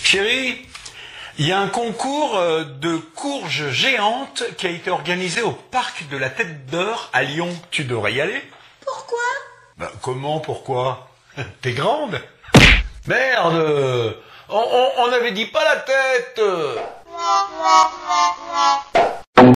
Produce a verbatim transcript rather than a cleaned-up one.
Chérie, il y a un concours de courges géantes qui a été organisé au parc de la Tête d'Or à Lyon. Tu devrais y aller. Pourquoi? Ben, comment, pourquoi? T'es grande? Merde, on, on, on avait dit pas la tête.